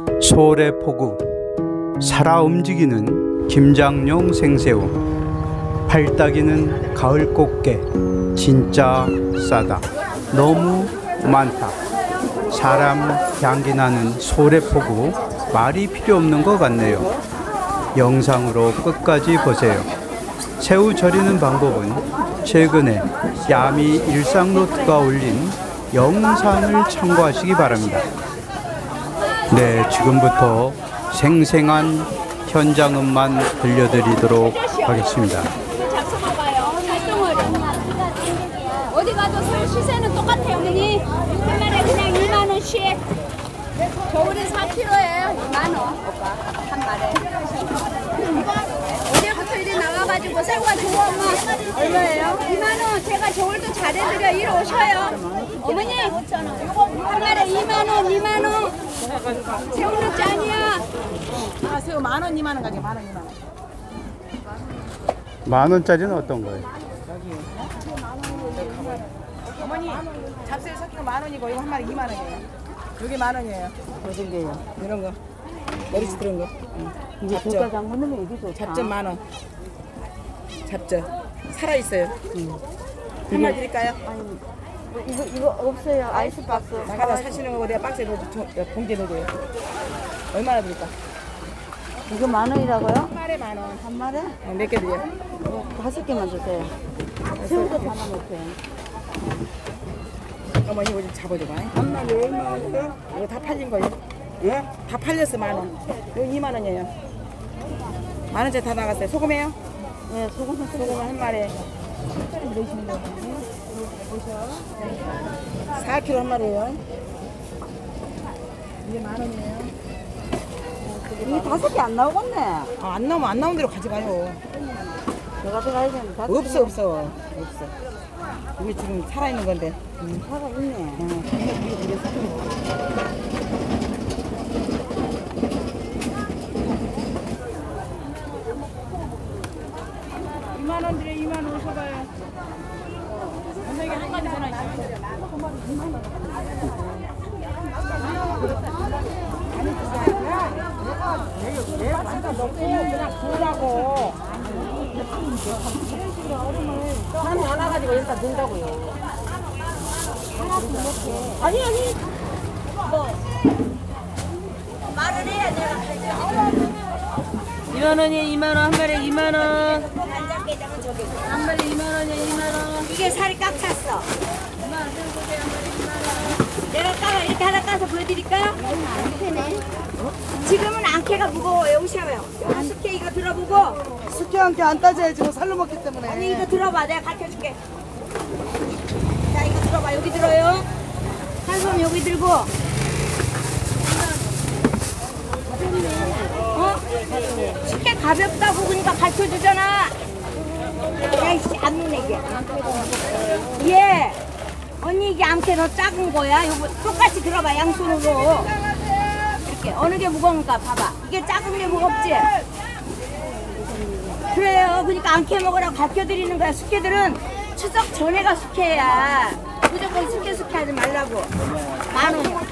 소래포구, 살아 움직이는 김장용 생새우, 팔딱이는 가을 꽃게, 진짜 싸다. 너무 많다. 사람 향기 나는 소래포구, 말이 필요 없는 것 같네요. 영상으로 끝까지 보세요. 새우 절이는 방법은 최근에 야미 일상노트가 올린 영상을 참고하시기 바랍니다. 네, 지금부터 생생한 현장음만 들려드리도록 하겠습니다. 어디 가도 새우 시세는 똑같아요, 어머니. 한 마리에 그냥 2만 원씩. 겨울에 4kg에 2만 원, 오빠. 한 마리에. 어제부터 이리 나와가지고 새우가 좋아, 엄마. 얼마예요? 2만 원. 제가 겨울도 잘해드려. 이리 오셔요. 어머니, 한 마리에 2만 원, 2만 원. 새우는 짱이야. 아, 새우 10,000원, 20,000원 가게, 10,000원, 20,000원. 10,000원짜리는 어떤 거예요? 어머니, 잡새우 4kg 10,000원이고 이거 한 마리 20,000원이에요. 이게 10,000원이에요. 어떤 게요? 이런 거. 머리치 들은 거. 이게 돈가스 한 번 넣으면 이게 좋다. 잡전 10,000원. 잡전. 살아있어요. 한 마리 드릴까요? 아니, 이거 없어요. 아이스박스. 나가다 사시는 거고 내가 박스에 넣어도 봉지에 넣어줘요. 얼마나 드릴까? 이거 10,000원이라고요? 한 마리에 10,000원. 한 마리? 몇 개 드려요? 5개만 주세요. 새우도 담아놓고요. 어머니 이거 좀 잡아줘봐. 한 마리 얼마예요? 이거 다 팔린 거예요. 예? 다 팔렸어 10,000원. 이거 20,000원이에요. 10,000원짜리 다 나갔어요. 소금해요? 네, 소금은 소금은 한 마리에 4kg 한 마리예요. 이게 10,000원이에요. 이게 5개 안 나오겠네. 안 나오면 안 나온 대로 가져가요. 내가 들어가야 되는데. 없어. 이게 지금 살아있는 건데. 차가 있네. 2만 원 드려, 2만 원 오셔봐요. 선생님 한 가지 전화 있어요. 내가 완전 넣고 그냥 구우라고. 사람이 안 와가지고 일단 넣는다고요. 아니. 말을 해야 내가 할게. 2만 원이에요, 2만 원. 한 마리에 2만 원. 간장게장은 저기. 한 마리에 2만 원이에요, 2만 원. 이게 살이 꽉 찼어. 내가 이렇게 하나 까서 보여드릴까요? 안캐네. 지금은 안캐가 무거워요. 오셔요. 여기 숙회 이거 들어보고. 숙회 한 개 안 따져야지 뭐 살로 먹기 때문에. 아니 이거 들어봐. 내가 가르쳐줄게. 자 이거 들어봐. 여기 들어요. 한 손 여기 들고. 숙회 가볍다고 그러니까 가르쳐주잖아. 야이씨 안 노네 이게. 예. 언니 이게 암캐 더 작은 거야. 요거 똑같이 들어봐. 양손으로. 이렇게 어느 게 무거운가 봐봐. 이게 작은 게 무겁지? 그래요. 그러니까 암캐 먹으라고 가르쳐드리는 거야. 숙회들은 추석 전에가 숙회야. 무조건 숙회 하지 말라고. 10,000원.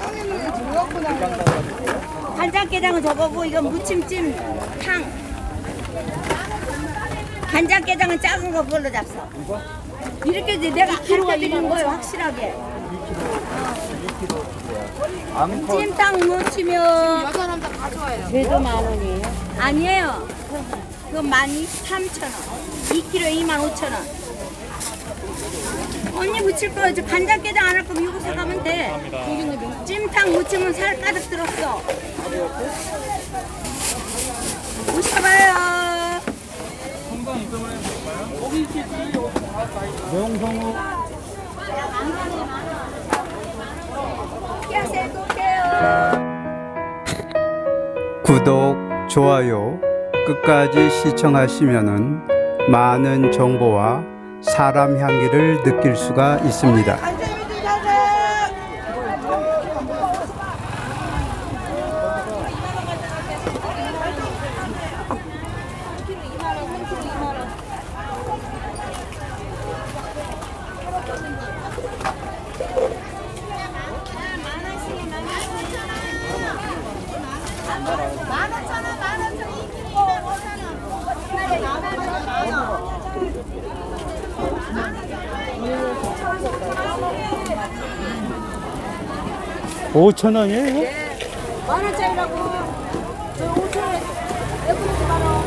간장게장은 저거고 이건 무침찜 탕. 간장게장은 작은 거 그걸로 잡숴. 이렇게 내가 가르쳐드리는 거예요. 확실하게. 찜닭 무치면 쟤도 10,000원이에요. 아니에요. 그건 13,000원. 2kg에 25,000원. 언니 무칠 거 이제 간장게장 안 할 거면 이거 사가면 돼. 찜닭 무치면 살 가득 들었어. 오셔봐요. 명성우 구독, 좋아요 끝까지 시청하시면은 많은 정보와 사람 향기를 느낄 수가 있습니다. 오천 원이에요? 만원짜리라고. 저 5,000원에 에프레스 만원.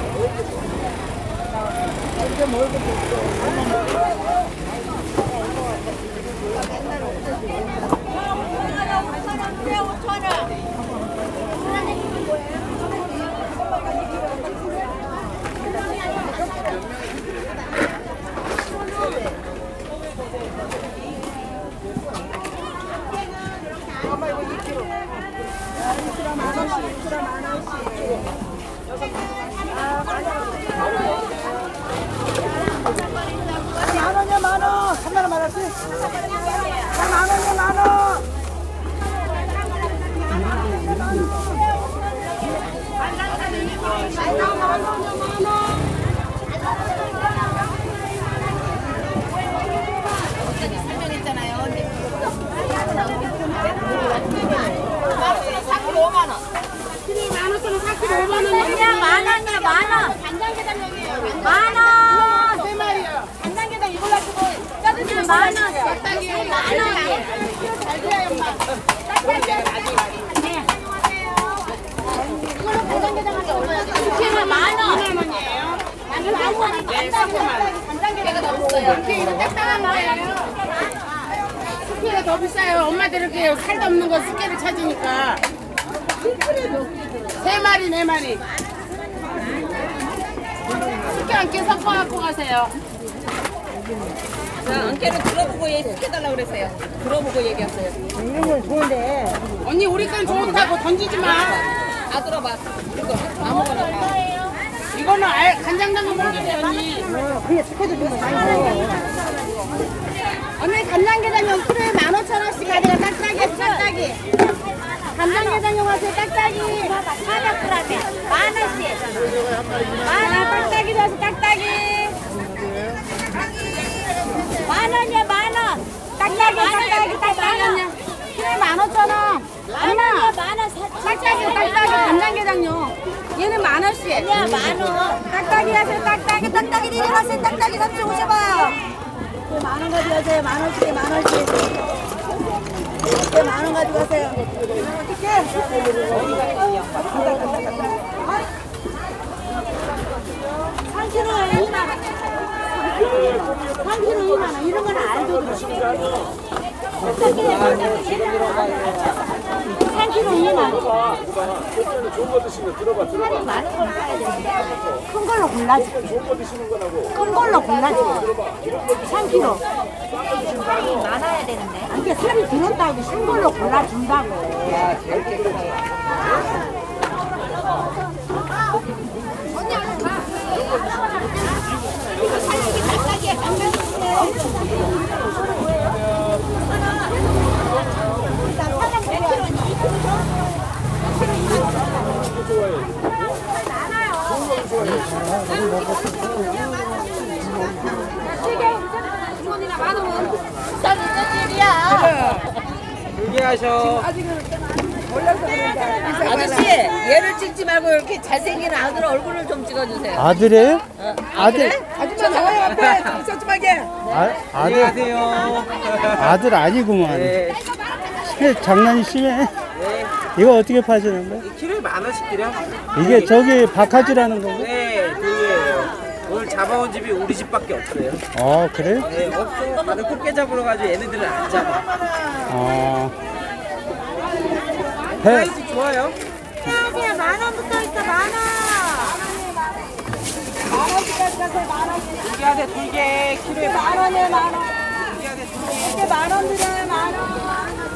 만원이야 만원. 3만원 말았지? 만원이야 만원. 아니야, 만원이야, 만원. 간장게장 만원. 세 마리야. 간장게장 이걸로 주고 짜증나 만원. 만원. 잘 돼요 엄마. 이걸로 간장게장한테 얼마야? 2kg에 만원. 2만원이에요. 간장게장 더 없어요. 이거 딱딱한 거예요. 숙회가 더 비싸요. 엄마들 이렇게 살도 없는 거 숙회를 찾으니까. 세 마리, 네 마리. 숙회 안깨 섞어갖고 가세요. 자, 안개는 들어보고 얘기해달라고 그랬어요. 들어보고 얘기했어요. 언니 우리 건 좋다고 던지지 마. 다 들어봐. 이거 아무거나 다. 이거는 간장당근 먹으세요 언니. 언니 간장게장용 키로에 15,000원씩 가져가. 딱딱이 딱딱이. 간장게장용 하세요. 딱딱이. 400g에 만원씩. 만원 딱딱이 넣어서 딱딱이. 만원이야, 만원. 딱딱이 딱딱이. 키로에 15,000원. 만원이야, 만원. 딱딱이 간장게장용. 얘는 10,000원씩. 아니야, 만원. 딱딱이 하세요. 딱딱이 딱딱이 내려가세요. 딱딱이 3,050원. 만원 가져가세요. 만원씩 만원씩. 만원 가져가세요. 어떻게? 3kg에 2만원. 3kg 2만원. 이런 거는 알도 들어. 3kg 2만원. 좋은 거 드시면 들어봐. 많은 걸 사야 되는데 큰 걸로 골라줄게. 큰 걸로 골라줄게. 3kg. 살이 많아야 되는데. 이게 살이 들었다고 큰 걸로 골라준다고. 얘기하셔. 아저씨, 얘를 찍지 말고 이렇게 잘생긴 아들 얼굴을 좀 찍어주세요. 아들이에요? 아들. 아줌마 나와요 앞에. 섭섭하게. 아들. 아들 아니구만. 장난이 심해. 이거 어떻게 파시는 거예요? 키로에 10,000원씩 드려? 이게 저기 박하지라는 거고? 네, 그거예요. 오늘 잡아온 집이 우리 집밖에 없어요. 그래? 네, 없어. 다들 꽃게 잡으러 가지고 얘네들은 안 잡아. 사이즈 좋아요. 그냥 만원부터 있어, 만원. 만원씩까지 가세요. 만원씩. 돌게하세 돌게 키로에 만원에 만원. 돌게하세 돌게. 이게 만원 드려요. 만원.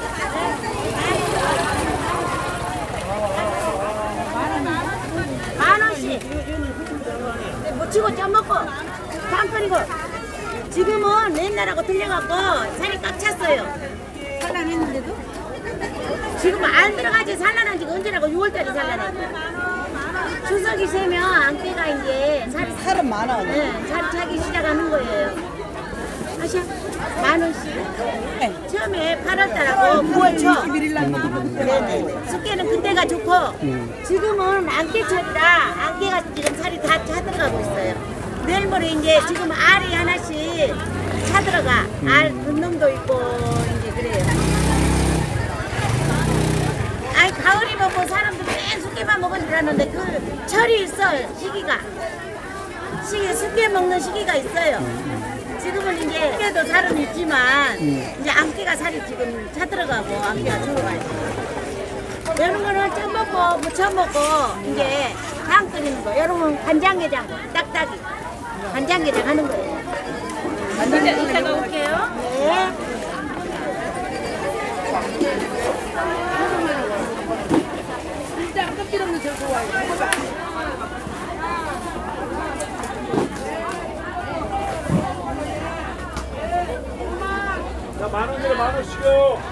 만원씩. 묻히고 쪄먹고 깜빡이고. 지금은 옛날하고 틀려갖고 살이 꽉 찼어요. 산란했는데도? 지금 안 들어가지. 산란한 지가 언제라고. 6월달에 산란했고. 추석이 세면 안개가 이제 살이 살은 만원. 네, 살이 차기 시작하는 거예요. 아시아? 10,000원씩. 처음에 8월달하고 9월 초. 네네. 숙개는 그때가 좋고 지금은 안개철이라 안개가 지금 살이 다 차들어가고 있어요. 내일 모레 이제 지금 알이 하나씩 차들어가. 알 분놈도 있고 이제 그래요. 아니 가을이면 뭐 사람들 맨 숙개만 먹으라는데 그 철이 있어요. 시기가. 숙개 먹는 시기가 있어요. 지금은 이제 숙개도 살은 있지만 이제 안개가 살이 지금 차들어가고 안개가 들어가요. 이런 거는 쪄 먹고 무쳐 먹고 이제 장 끓이는 거. 여러분 간장게장 딱딱이 간장게장 하는 거예요. 간장게장 이따가 올게요. 네. 진짜 껍질 없는 저 좋아해요. 자, 10,000원으로 10,000원씩요.